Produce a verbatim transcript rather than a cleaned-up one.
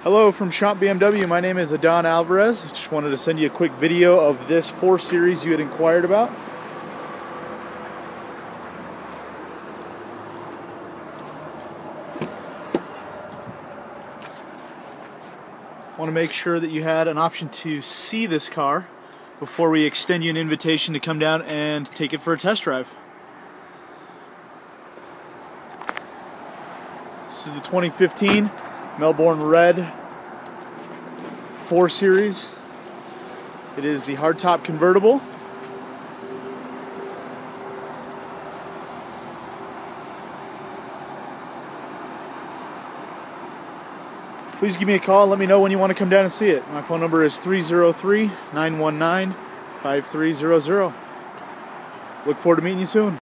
Hello from Schomp B M W. My name is Adon Alvarez. Just wanted to send you a quick video of this four series you had inquired about. Want to make sure that you had an option to see this car before we extend you an invitation to come down and take it for a test drive. This is the twenty fifteen Melbourne Red four series. It is the hardtop convertible. Please give me a call and let me know when you want to come down and see it. My phone number is three zero three, nine one nine, five three zero zero. Look forward to meeting you soon.